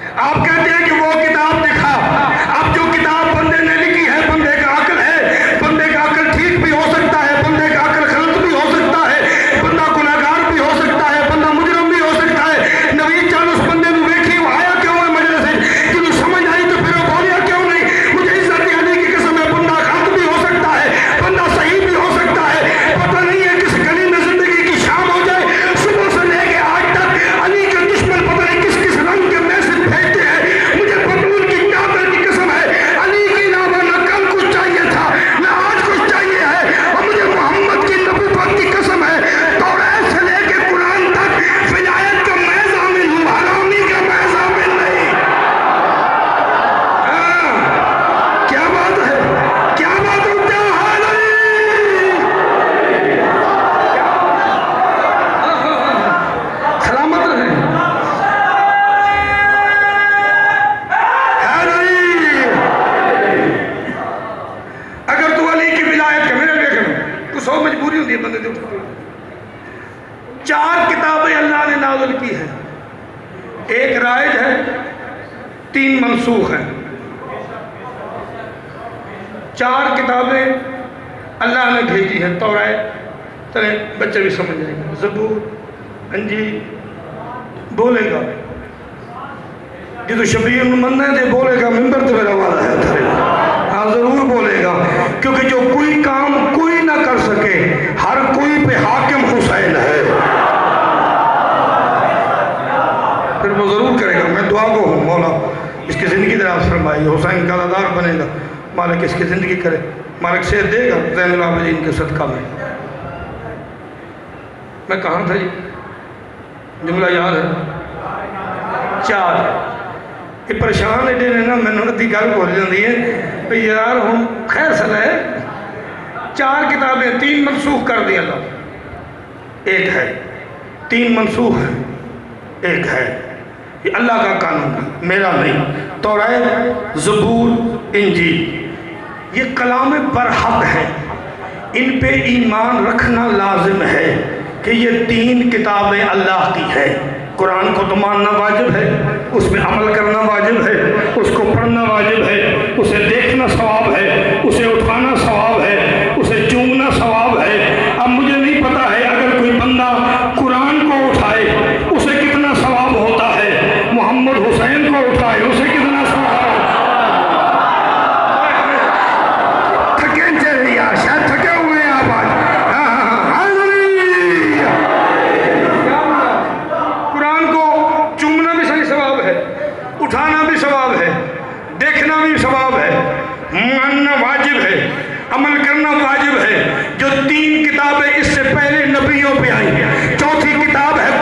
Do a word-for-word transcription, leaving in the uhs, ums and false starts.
آپ کہتے ہیں کہ وہ کتاب دکھا. اب جو کتاب بندے نے لکھی ہے، بندے کا عقل ہے، بندے کا عقل ٹھیک بھی ہو سکتا ہے، بندے کا عقل غلط بھی ہو سکتا ہے، بندہ گناہگار بھی ہو سکتا ہے، بندہ مجرم بھی ہو سکتا ہے. نبی چل اس بندے کو ویکھی، وہ آیا کیوں ہے مجلس سے؟ جنہوں سمجھ آئی تو پھر وہ بولیا کیوں نہیں؟ مجھے عزت علی کی قسم ہے، بندہ غلط بھی ہو سکتا ہے، بندہ صحیح بھی ہو سکتا ہے. پتہ نہیں ہے کس گلی میں زندگی کی شام ہو جائے، صبح سے لے کے آج تک علی کے دشمن پتہ نہیں کس کس رنگ کے میسج بھیجتے ہیں. مجھے بطول کی چادر کی قسم ہے، علی کے علاوہ نہ کل کچھ چاہیے تھا نہ آج کچھ چاہیے ہے، اور مجھے محمد کی نبوت کی قسم ہے، توریت سے لے کے قرآن تک ولایت کا میں ضامن ہوں، حرامی کا میں ضامن نہیں. ہاں، کیا بات ہے، کیا بات ہے، کیا حال ہے. سلامت رہیں. اگر تو علی کی ولایت کا میرے دیکھنا تو سو مجبوری ہوتی ہے بندے دے اٹھتے. چار کتابیں اللہ نے نازل کی ہیں، ایک رائج ہے، تین منسوخ ہیں. چار کتابیں اللہ نے بھیجی ہیں. توریت چلیں بچے بھی سمجھ جائیں گے. زبور، انجیل بولے گا جدو شبیر منہ دے بولے گا ممبر تو میرا والا ہے تھرے. ہاں ضرور بولے گا، کیونکہ جو کوئی کام کوئی نہ کر سکے، ہر کوئی پہ حاکم حسین ہے. پھر وہ ضرور کرے گا. میں دعا کو ہوں، مولا اس کی زندگی دراز فرمائی، حسین کا دار بنے گا، مالک اس کی زندگی کرے، مالک صحت دے گا زین العابدین کے صدقہ میں. میں کہاں تھا جی؟ جملہ یاد ہے؟ چار. یہ پریشان ایڈے نے نا میں ادھی گل بول جاتی ہے بھئی یار ہوں خیر سل ہے. چار کتابیں، تین منسوخ کر دی اللہ، ایک ہے. تین منسوخ ہے، ایک ہے. یہ اللہ کا قانون ہے، میرا نہیں. توریت، زبور، انجیل یہ کلام برحق ہے، ان پہ ایمان رکھنا لازم ہے کہ یہ تین کتابیں اللہ کی ہے. قرآن کو تو ماننا واجب ہے، اس میں عمل کرنا واجب ہے، اس کو پڑھنا واجب ہے، اسے دیکھنا ثواب ہے، اسے اٹھانا ثواب ہے، اسے چومنا ثواب ہے. اب مجھے نہیں پتا ہے اگر کوئی بندہ قرآن کو اٹھائے اسے کتنا ثواب ہوتا ہے، محمد حسین کو اٹھائے اسے کتنا ثواب ہوتا ہے. تھکے چلے یا شاید تھکے ہوئے ہیں آپ آج. اٹھانا بھی ثواب ہے، دیکھنا بھی ثواب ہے، ماننا واجب ہے، عمل کرنا واجب ہے. جو تین کتابیں اس سے پہلے نبیوں پہ آئی، چوتھی کتاب ہے